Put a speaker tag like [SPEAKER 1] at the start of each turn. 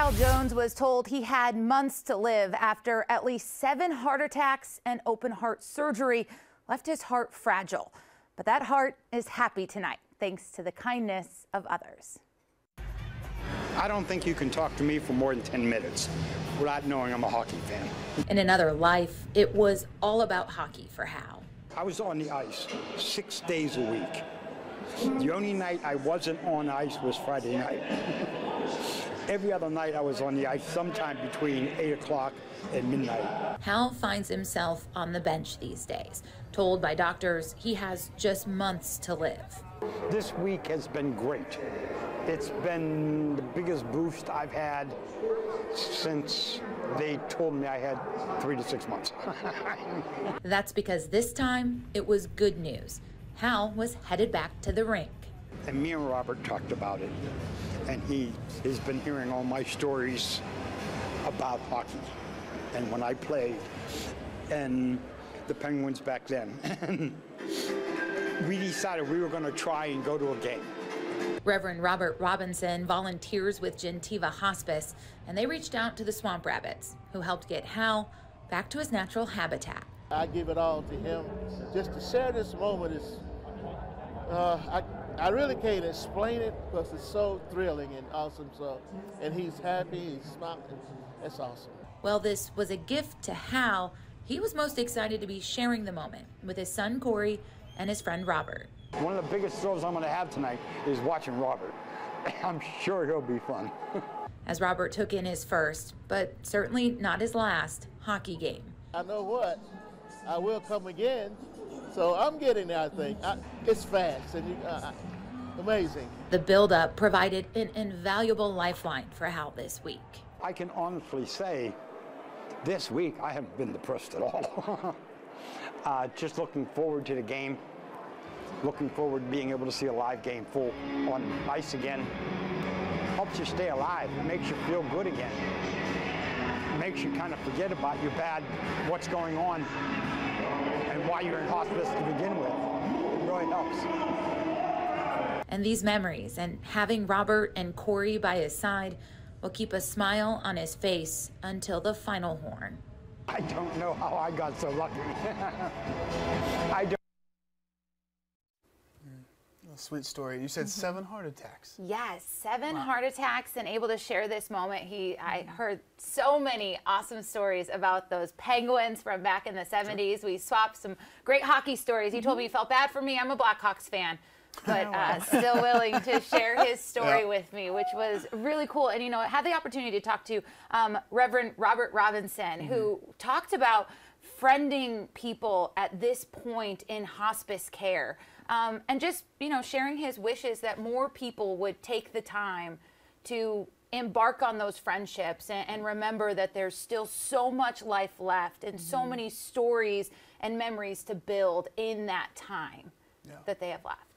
[SPEAKER 1] Hal Jones was told he had months to live after at least 7 heart attacks and open heart surgery left his heart fragile. But that heart is happy tonight, thanks to the kindness of others.
[SPEAKER 2] I don't think you can talk to me for more than 10 minutes without knowing I'm a hockey fan.
[SPEAKER 3] In another life, it was all about hockey for Hal.
[SPEAKER 2] I was on the ice 6 days a week. The only night I wasn't on ice was Friday night. Every other night I was on the ice sometime between 8 o'clock and midnight.
[SPEAKER 3] Hal finds himself on the bench these days, told by doctors he has just months to live.
[SPEAKER 2] This week has been great. It's been the biggest boost I've had since they told me I had 3 to 6 months.
[SPEAKER 3] That's because this time it was good news. Hal was headed back to the rink.
[SPEAKER 2] And me and Robert talked about it, and he has been hearing all my stories about hockey and when I played and the Penguins back then. And we decided we were going to try and go to a game.
[SPEAKER 3] Reverend Robert Robinson volunteers with Gentiva Hospice, and they reached out to the swamp rabbits, who helped get Hal back to his natural habitat.
[SPEAKER 4] I give it all to him. Just to share this moment is, I really can't explain it because it's so thrilling and awesome. So, and he's happy, he's smiling. That's awesome.
[SPEAKER 3] Well, this was a gift to Hal. He was most excited to be sharing the moment with his son Corey and his friend Robert.
[SPEAKER 2] One of the biggest thrills I'm going to have tonight is watching Robert. I'm sure he'll be fun.
[SPEAKER 3] As Robert took in his first, but certainly not his last, hockey game.
[SPEAKER 4] I know what, I will come again. So I'm getting there, I think. It's fast and amazing.
[SPEAKER 3] The build-up provided an invaluable lifeline for Hal this week.
[SPEAKER 2] I can honestly say this week I haven't been depressed at all. Just looking forward to the game. Looking forward to being able to see a live game full on ice again. Helps you stay alive. It makes you feel good again. It makes you kind of forget about your bad, what's going on, and why you're in hospice to begin with. It really helps.
[SPEAKER 3] And these memories and having Robert and Corey by his side will keep a smile on his face until the final horn.
[SPEAKER 2] I don't know how I got so lucky. I don't.
[SPEAKER 5] A sweet story. You said 7 heart attacks.
[SPEAKER 1] Yes, 7
[SPEAKER 5] Wow.
[SPEAKER 1] heart attacks, and able to share this moment. I heard so many awesome stories about those Penguins from back in the 70s. We swapped some great hockey stories. He told me he felt bad for me. I'm a Blackhawks fan, but still willing to share his story with me, which was really cool. And, you know, I had the opportunity to talk to Reverend Robert Robinson, who talked about friending people at this point in hospice care. And just, you know, sharing his wishes that more people would take the time to embark on those friendships and remember that there's still so much life left and so many stories and memories to build in that time that they have left.